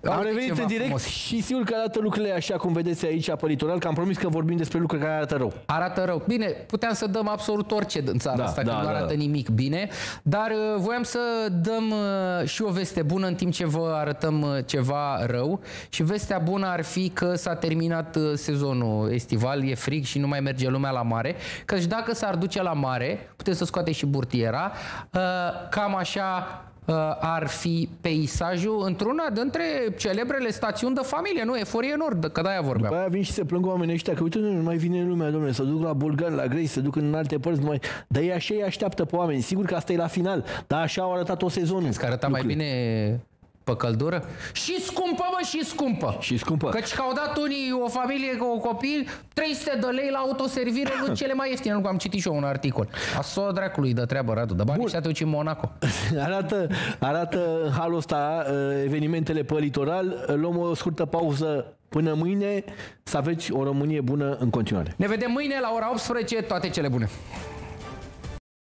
Am revenit în direct și sigur că arată lucrurile așa cum vedeți aici pe litoral, că am promis că vorbim despre lucruri care arată rău. Arată rău. Bine, puteam să dăm absolut orice în țara asta, că nu arată nimic bine, dar voiam să dăm și o veste bună în timp ce vă arătăm ceva rău și vestea bună ar fi că s-a terminat sezonul estival, e frig și nu mai merge lumea la mare, căci dacă s-ar duce la mare, puteți să scoateți și burtiera, cam așa ar fi peisajul într-una dintre celebrele stațiuni de familie, nu? Eforie Nord, că de-aia vorbeam. După aia vin și se plâng oamenii ăștia că uite, nu mai vine lumea, domnule, să duc la Bulgari, la Grei, să duc în alte părți, numai... Dar ei așa îi așteaptă pe oameni. Sigur că asta e la final, dar așa au arătat o sezonul. Că arăta mai bine pe căldură? Și scumpă, mă, și scumpă. Și scumpă. Căci că au dat unii, o familie cu copii, 300 de lei la autoservire, nu cele mai ieftine. Nu, am citit și eu un articol. Aso dracului de treabă, Radu, de bani și atunci în Monaco. Arată în halul ăsta evenimentele pe litoral. Luăm o scurtă pauză până mâine, să aveți o Românie bună în continuare. Ne vedem mâine la ora 18, toate cele bune.